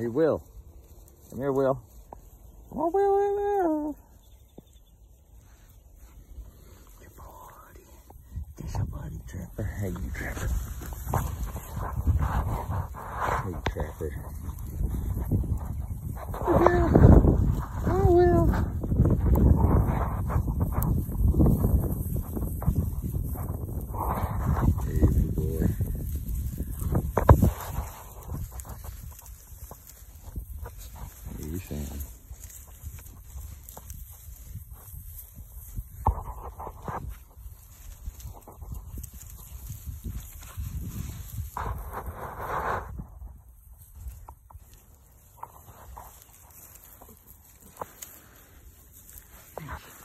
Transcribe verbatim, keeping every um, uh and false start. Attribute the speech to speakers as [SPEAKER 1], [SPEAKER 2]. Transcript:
[SPEAKER 1] Hey, Will. Come here, Will. Come on, Will, Will, Will. Good buddy. That's your buddy, Trapper. Hey, you, Trapper. Hey, Trapper. Hey, Will. Oh, Will. Hey, good boy. Hey, you saying? Yeah.